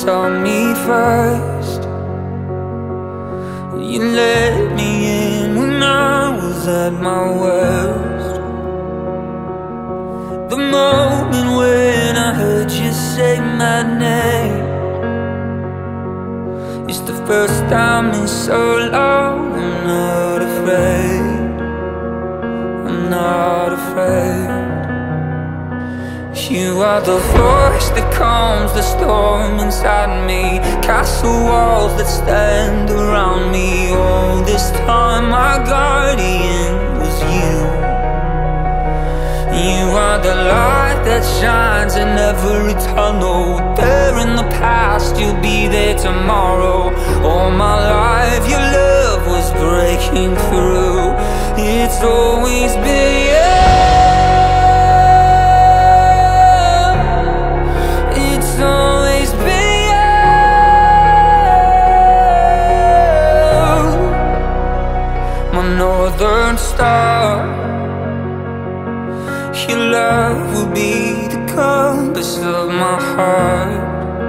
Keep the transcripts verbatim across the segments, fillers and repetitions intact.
saw me first. You let me in when I was at my worst. The moment when I heard you say my name, it's the first time in so long. I'm not afraid, I'm not afraid. You are the voice that calms the storm inside me, castle walls that stand around me. All this time my guardian was you. You are the light that shines in every tunnel. There in the past, you'll be there tomorrow. All my life your love was breaking through. It's always been you. Northern star, your love will be the compass of my heart.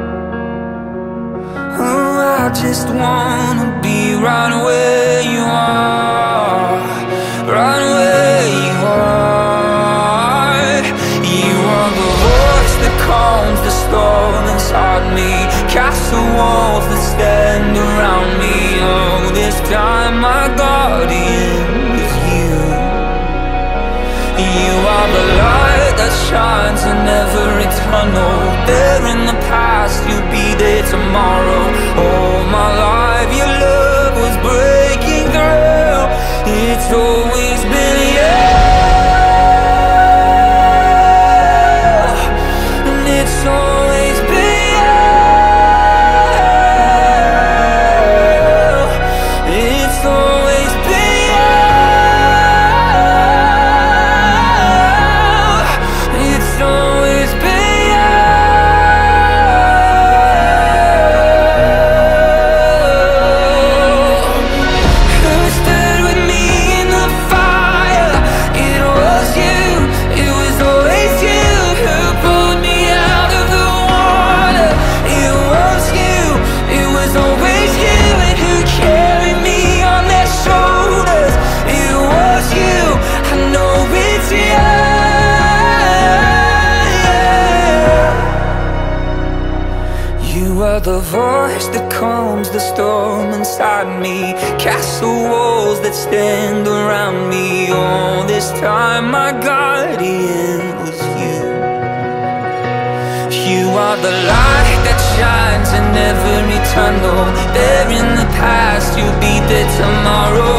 Oh, I just wanna be right where you are, right where you are. You are the voice that calms the storm inside me, castle walls that stand around me. Oh, this time my guardian is you. You are the light that shines in every tunnel. There in the past, you'll be there tomorrow. All my life your love was breaking through. It's always been you, and it's always been you. It's always been you. It's always been you. Who stood with me in the fire? It was you. It was always you. Who pulled me out of the water? It was you. It was always you. And who carried me on their shoulders? It was you. I know it's you. You are the voice that calms the storm inside me, castle walls that stand around me. All this time my guardian was you. You are the light that shines in every tunnel. There in the past, you'll be there tomorrow.